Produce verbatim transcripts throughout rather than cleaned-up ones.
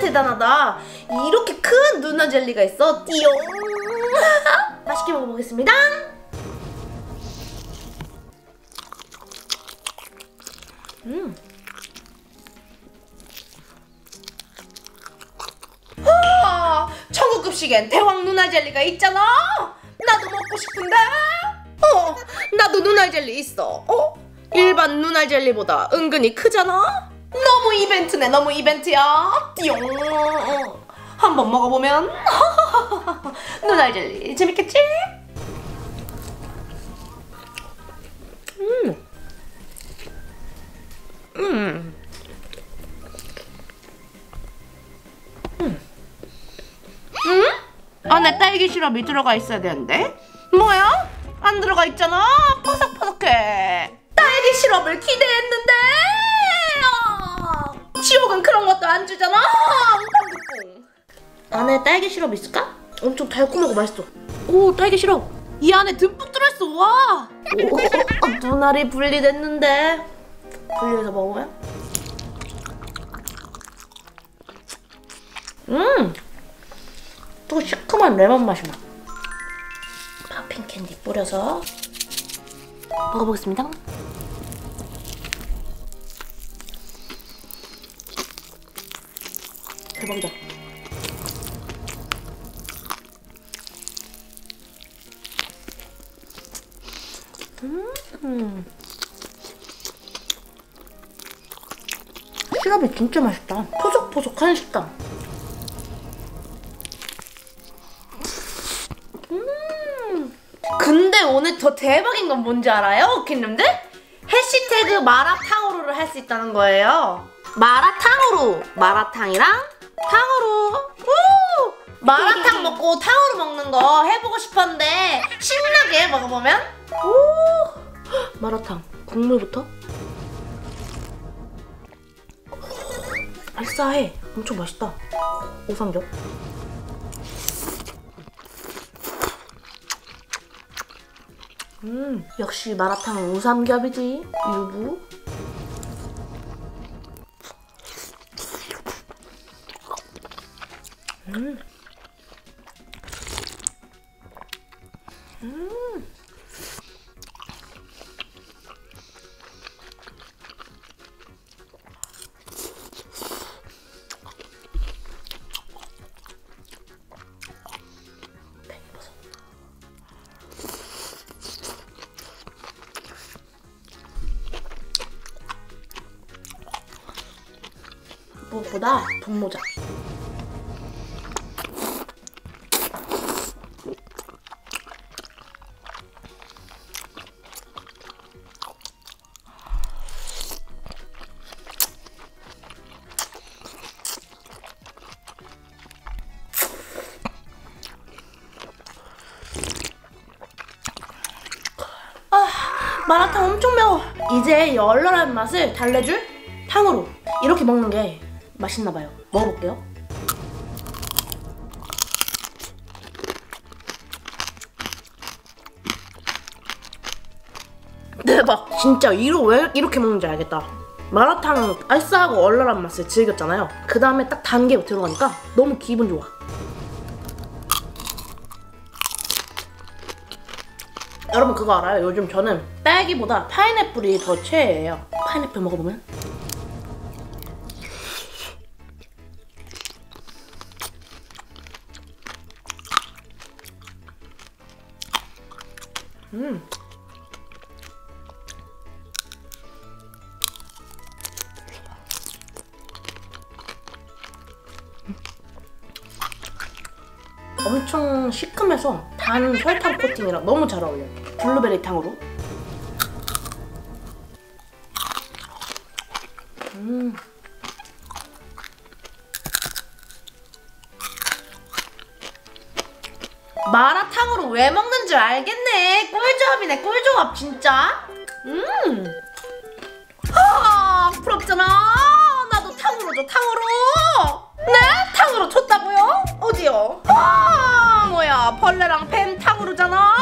대단하다. 이렇게 큰 누나 젤리가 있어. 띠용. 맛있게 먹어보겠습니다. 음. 아, 천국급식엔 대왕 누나 젤리가 있잖아. 나도 먹고 싶은데. 어, 나도 누나 젤리 있어. 어? 일반 누나 젤리보다 은근히 크잖아. 너무 이벤트네. 너무 이벤트야. 띠용. 한번 먹어보면 누나 젤리 재밌겠지? 음. 음. 음. 음? 안에 딸기 시럽이 들어가 있어야 되는데? 뭐야? 안 들어가 있잖아. 퍼석퍼석해. 딸기 시럽을 기대했는데. 아, 지옥은 그런 것도 안 주잖아. 안에 딸기 시럽 있을까? 엄청 달콤하고 맛있어. 오, 딸기 시럽 이 안에 듬뿍 들어있어. 와. 오, 눈알이 분리됐는데. 분리해서 먹어봐요. 음, 또 시큼한 레몬 맛이 나. 팝핑 캔디 뿌려서 먹어보겠습니다. 대박이다. 음, 시럽이 진짜 맛있다. 포석포석한 식감. 음. 근데 오늘 더 대박인 건 뭔지 알아요, 오키님들? 해시태그 마라탕으로를 할 수 있다는 거예요. 마라탕으로, 마라탕이랑 탕으로. 우! 마라탕 먹고 탕으로 먹는 거 해보고 싶었는데 신나게 먹어보면. 오! 마라탕 국물부터. 알싸해. 엄청 맛있다. 오삼겹. 음, 역시 마라탕은 우삼겹이지. 유부. 음. 음. 무엇보다 분모자. 아, 마라탕 엄청 매워. 이제 얼얼한 맛을 달래줄 탕으로 이렇게 먹는 게 맛있나봐요. 먹어볼게요. 대박! 진짜 이로 왜 이렇게 먹는지 알겠다. 마라탕은 알싸하고 얼얼한 맛을 즐겼잖아요. 그 다음에 딱 단 게 들어가니까 너무 기분 좋아. 여러분 그거 알아요? 요즘 저는 딸기보다 파인애플이 더 최애예요. 파인애플 먹어보면 음. 엄청 시큼해서 단 설탕 코팅이랑 너무 잘 어울려요. 블루베리 탕으로. 음. 마라탕으로 왜 먹는 줄 알겠네. 꿀조합이네, 꿀조합 진짜. 음. 아, 부럽잖아. 나도 탕으로 줘, 탕으로. 네? 탕으로 줬다고요? 어디요? 아, 뭐야, 벌레랑 뱀 탕으로잖아.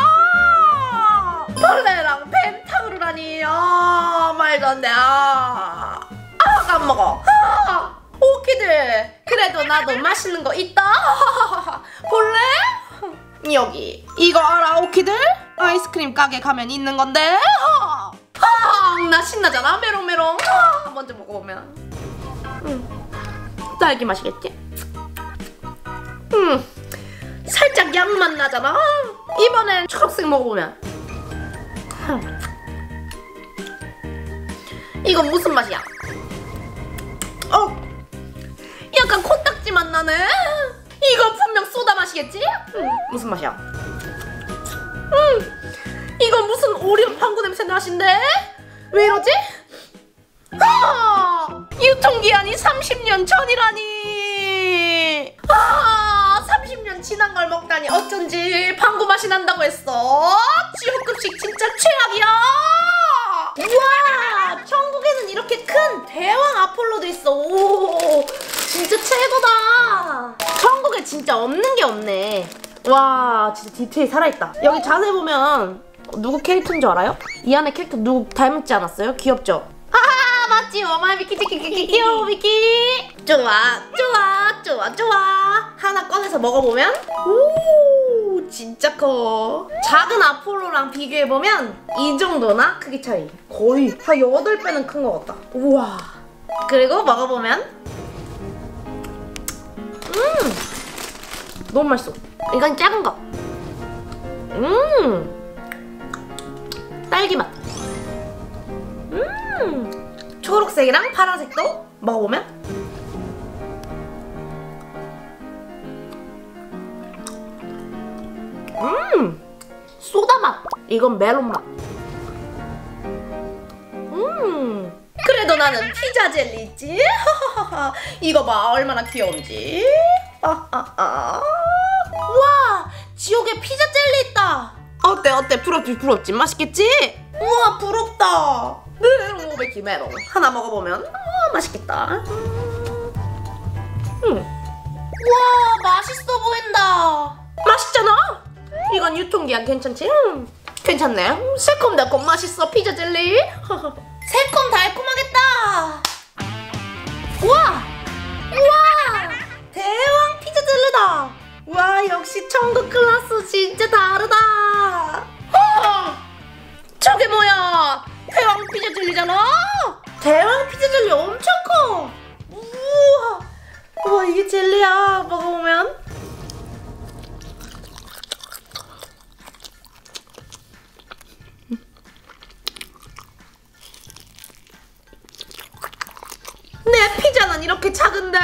벌레랑 뱀 탕으로라니. 아, 말도 안 돼. 아, 아, 안 먹어. 아, 오키들. 그래도 나도 맛있는 거 있다. 볼래? 여기 이거 알아 오키들? 아이스크림 가게 가면 있는 건데. 아, 나 신나잖아. 메롱메롱. 아, 먼저 먹어보면 음, 딸기 맛이겠지? 음, 살짝 양맛 나잖아. 이번엔 초록색 먹어보면 음. 이건 무슨 맛이야? 어, 약간 코딱지 맛 나네. 이거 분명 소다 맛이겠지? 음, 무슨 맛이야? 음, 이거 무슨 오리온 방구 냄새 나신데? 왜 이러지? 아, 유통기한이 삼십 년 전이라니. 아, 삼십 년 지난 걸 먹다니 어쩐지 방구 맛이 난다고 했어. 지옥급식 진짜 최악이야. 우와, 천국에는 이렇게 큰 대왕 아폴로도 있어. 오, 진짜 최고다. 천국에 진짜 없는 게 없네. 와, 진짜 디테일 살아있다. 여기 자세히 보면 누구 캐릭터인 줄 알아요? 이 안에 캐릭터 누구 닮지 않았어요? 귀엽죠? 하하, 맞지? 어마이 미키 미키 귀여워 미키. 좋아 좋아 좋아 좋아. 하나 꺼내서 먹어보면 오, 진짜 커. 작은 아폴로랑 비교해보면 이 정도나 크기 차이. 거의 한 여덟 배는 큰 것 같다. 우와. 그리고 먹어보면 음, 너무 맛있어. 이건 작은 거. 음, 딸기 맛. 음, 초록색이랑 파란색도 먹어보면 음, 소다 맛. 이건 멜론 맛. 음, 그래도 나는 피자 젤리 있지. 이거 봐, 얼마나 귀여운지. 아, 아, 아. 우와, 지옥에 피자 젤리 있다. 어때 어때? 부럽지 부럽지? 맛있겠지? 우와, 부럽다. 메롱 오베키 메롱. 하나 먹어보면 우와, 맛있겠다. 음. 우와, 맛있어 보인다. 맛있잖아. 이건 유통기한 괜찮지? 음, 괜찮네. 음, 새콤달콤 맛있어 피자 젤리. 새콤달콤하겠다. 우와, 우와, 대왕 피자 젤리다. 와, 역시 천국 클라스 진짜 다르다. 어, 저게 뭐야? 대왕 피자 젤리잖아. 대왕 피자 젤리 엄청 커. 우와, 우와, 이게 젤리야. 먹어보면 내 피자는 이렇게 작은데.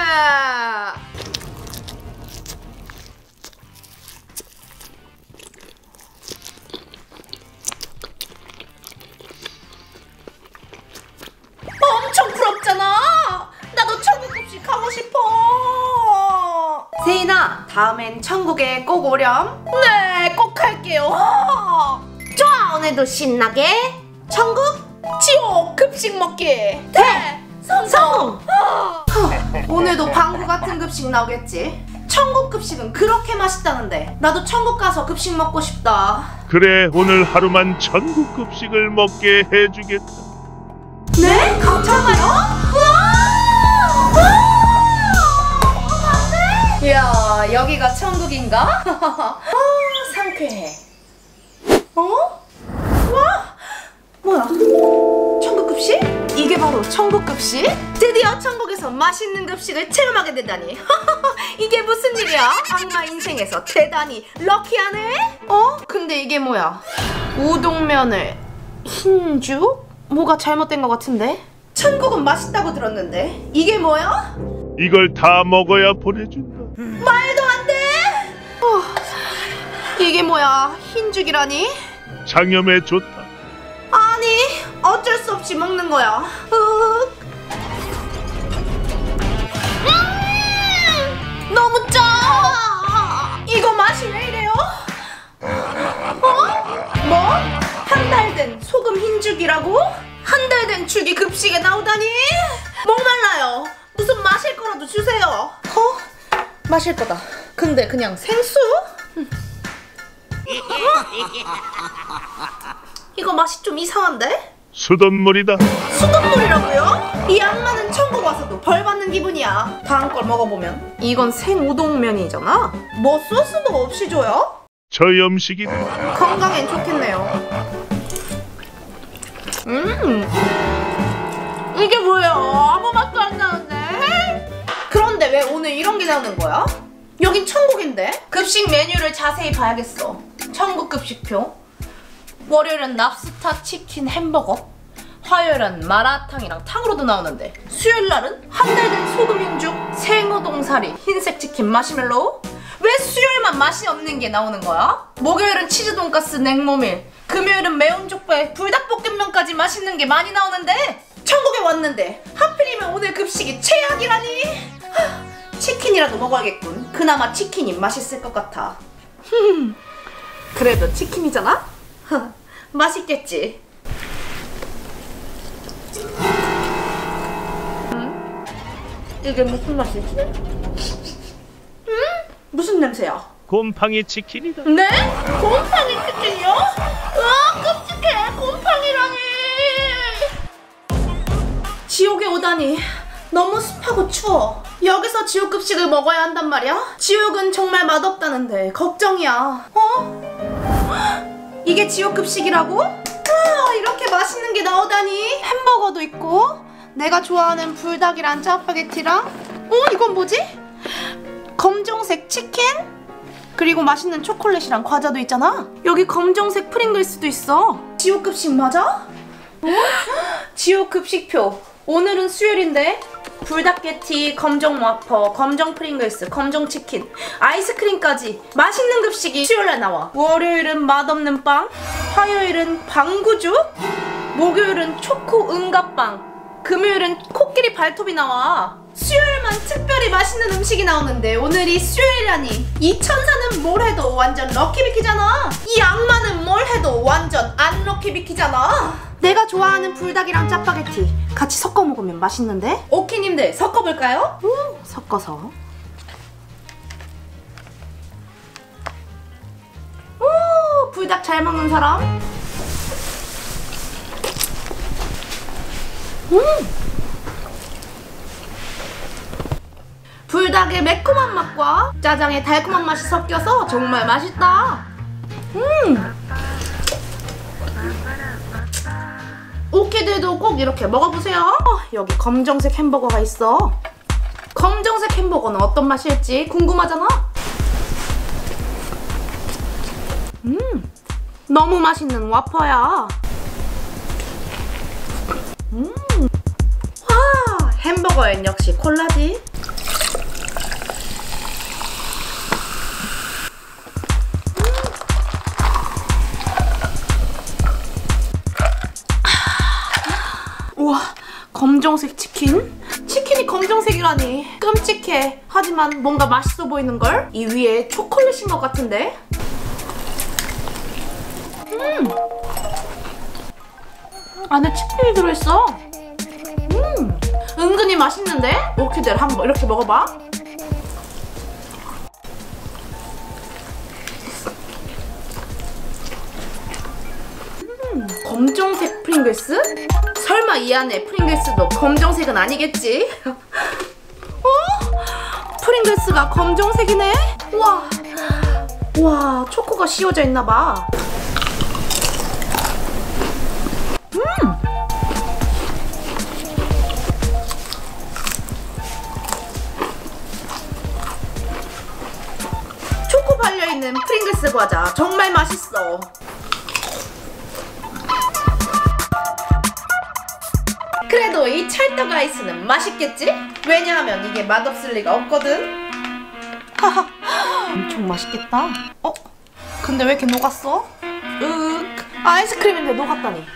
엄청 부럽잖아. 나도 천국급식 가고 싶어. 세인아, 다음엔 천국에 꼭 오렴. 네, 꼭 갈게요. 좋아, 오늘도 신나게 천국 지옥 급식 먹기 대 성공! 오늘도 방구 같은 급식 나오겠지? 천국 급식은 그렇게 맛있다는데 나도 천국 가서 급식 먹고 싶다. 그래, 오늘 하루만 천국 급식을 먹게 해주겠다. 네? 정말요? 안돼! 이야, 여기가 천국인가? 아, 상쾌해. 어? 와, 뭐야? 천국 급식? 이게 바로 천국 급식? 드디어 천국에서 맛있는 급식을 체험하게 되다니. 이게 무슨 일이야? 악마 인생에서 대단히 럭키하네? 어? 근데 이게 뭐야? 우동면을 흰죽? 뭐가 잘못된 것 같은데? 천국은 맛있다고 들었는데 이게 뭐야? 이걸 다 먹어야 보내준다. 말도 안 돼! 어, 이게 뭐야? 흰죽이라니? 장염에 좋다. 아니, 어쩔 수 없이 먹는 거야. 흑. 음, 너무 짜! 이거 맛이 왜 이래요? 어? 뭐? 한 달 된 소금 흰죽이라고? 한 달 된 죽이 급식에 나오다니? 목말라요. 무슨 마실 거라도 주세요. 어? 마실 거다. 근데 그냥 생수? 어? 이거 맛이 좀 이상한데? 수돗물이다. 수돗물이라고요? 이 악마는 천국 와서도 벌 받는 기분이야. 다음 걸 먹어보면 이건 생우동면이잖아. 뭐 소스도 없이 줘요? 저염식이다. 건강엔 좋겠네요. 음 이게 뭐야? 아무 맛도 안 나는데? 그런데 왜 오늘 이런 게 나오는 거야? 여긴 천국인데? 급식 메뉴를 자세히 봐야겠어. 천국 급식표. 월요일은 랍스타 치킨 햄버거, 화요일은 마라탕이랑 탕으로도 나오는데, 수요일날은 한 달 된 소금 흰죽, 생우동사리, 흰색 치킨, 마시멜로우? 왜 수요일만 맛이 없는 게 나오는 거야? 목요일은 치즈 돈가스 냉모밀, 금요일은 매운 족발, 불닭볶음면까지 맛있는 게 많이 나오는데, 천국에 왔는데 하필이면 오늘 급식이 최악이라니. 하, 치킨이라도 먹어야겠군. 그나마 치킨이 맛있을 것 같아. 그래도 치킨이잖아? 맛있겠지. 음? 이게 무슨 맛이지? 음? 무슨 냄새야? 곰팡이 치킨이다. 네? 곰팡이 치킨이요? 으아, 끔찍해. 곰팡이라니. 지옥에 오다니. 너무 습하고 추워. 여기서 지옥 급식을 먹어야 한단 말이야? 지옥은 정말 맛없다는데 걱정이야. 어? 이게 지옥 급식이라고? 아, 이렇게 맛있는 게 나오다니. 햄버거도 있고, 내가 좋아하는 불닭이랑 짜파게티랑, 어? 이건 뭐지? 검정색 치킨? 그리고 맛있는 초콜릿이랑 과자도 있잖아. 여기 검정색 프링글스도 있어. 지옥 급식 맞아? 어? 지옥 급식표. 오늘은 수요일인데 불닭게티, 검정 와퍼, 검정 프링글스, 검정 치킨, 아이스크림까지 맛있는 급식이 수요일에 나와. 월요일은 맛없는 빵, 화요일은 방구죽, 목요일은 초코 응가빵, 금요일은 코끼리 발톱이 나와. 수요일만 특별히 맛있는 음식이 나오는데 오늘이 수요일이라니. 이 천사는 뭘 해도 완전 럭키비키잖아. 이 악마는 뭘 해도 완전 안 럭키비키잖아. 내가 좋아하는 불닭이랑 짜파게티 같이 섞어 먹으면 맛있는데? 오키님들 섞어볼까요? 음, 섞어서. 오, 불닭 잘 먹는 사람? 음! 불닭의 매콤한 맛과 짜장의 달콤한 맛이 섞여서 정말 맛있다. 음! 오키들도 꼭 이렇게 먹어보세요. 어, 여기 검정색 햄버거가 있어. 검정색 햄버거는 어떤 맛일지 궁금하잖아? 음, 너무 맛있는 와퍼야. 음, 와, 햄버거엔 역시 콜라지. 우와, 검정색 치킨? 치킨이 검정색이라니 끔찍해. 하지만 뭔가 맛있어 보이는걸? 이 위에 초콜릿인 것 같은데? 음! 안에 치킨이 들어있어. 음! 은근히 맛있는데? 오키들 한번 이렇게 먹어봐. 음, 검정색 프링글스? 설마 이 안에 프링글스도 검정색은 아니겠지? 어? 프링글스가 검정색이네? 와, 와, 초코가 씌워져 있나봐. 음! 초코 발려있는 프링글스 과자 정말 맛있어. 그래도 이 찰떡 아이스는 맛있겠지? 왜냐하면 이게 맛없을 리가 없거든. 하하, 엄청 맛있겠다. 어? 근데 왜 이렇게 녹았어? 으윽, 아이스크림인데 녹았다니.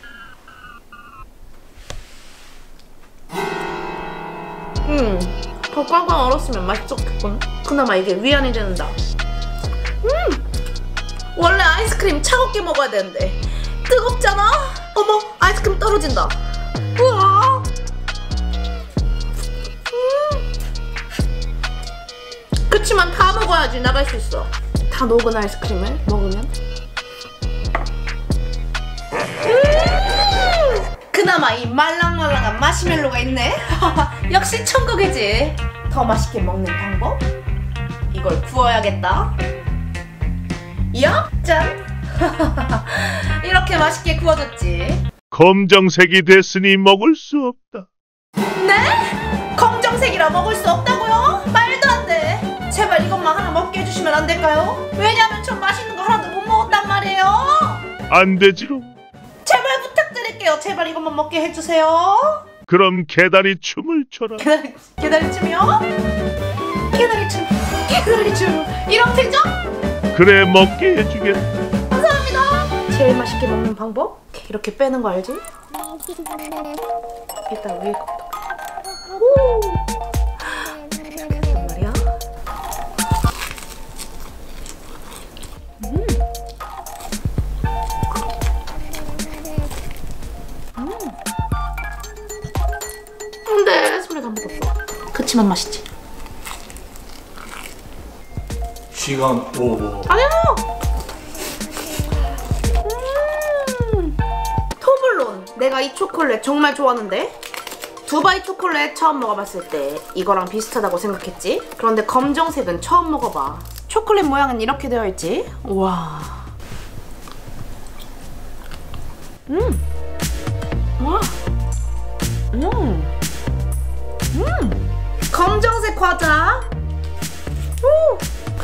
음, 더 꽝꽝 얼었으면 맛있었겠군. 그나마 이게 위안이 된다. 음, 원래 아이스크림 차갑게 먹어야 되는데 뜨겁잖아? 어머, 아이스크림 떨어진다. 우와. 음. 그치만 다 먹어야지 나갈 수 있어. 다 녹은 아이스크림을 먹으면. 음. 그나마 이 말랑말랑한 마시멜로가 있네. 역시 천국이지. 더 맛있게 먹는 방법? 이걸 구워야겠다. 야, 짠. 이렇게 맛있게 구워졌지. 검정색이 됐으니 먹을 수 없다. 네? 검정색이라 먹을 수 없다고요? 말도 안 돼. 제발 이것만 하나 먹게 해주시면 안 될까요? 왜냐면 전 맛있는 거 하나도 못 먹었단 말이에요. 안 되지롱. 제발 부탁드릴게요. 제발 이것만 먹게 해주세요. 그럼 개다리 춤을 춰라. 개다리, 개다리춤이요? 개다리춤, 개다리춤. 이렇게죠? 그래, 먹게 해주겠다. 감사합니다. 제일 맛있게 먹는 방법? 이렇게 빼는 거 알지? 일단 위에 거부터. 오! 이렇게 했단 말이야. 음. 음. 근데 소리가 안 먹었어. 그치만 맛있지. 시간 오버. 아니요. 음. 토블론. 내가 이 초콜릿 정말 좋아하는데 두바이 초콜릿 처음 먹어봤을 때 이거랑 비슷하다고 생각했지. 그런데 검정색은 처음 먹어봐. 초콜릿 모양은 이렇게 되어 있지. 우와. 음. 와. 음. 음. 검정색 과자. 오.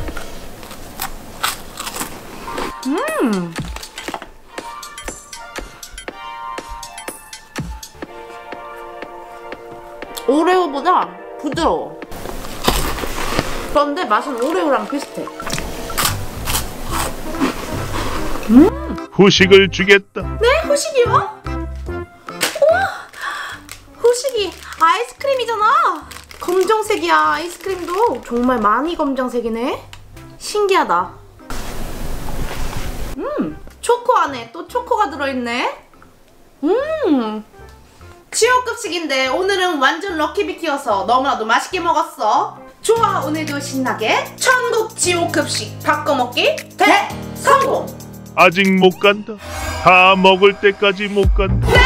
음. 오레오보다 부드러워. 그런데 맛은 오레오랑 비슷해. 음. 후식을 주겠다. 네? 후식이요? 우와! 후식이 아이스크림이잖아. 검정색이야. 아이스크림도 정말 많이 검정색이네. 신기하다. 음, 초코 안에 또 초코가 들어있네. 음, 지옥급식인데 오늘은 완전 럭키비키여서 너무나도 맛있게 먹었어. 좋아, 오늘도 신나게 천국 지옥급식 바꿔먹기 대성공. 아직 못 간다. 다 먹을 때까지 못 간다. 네?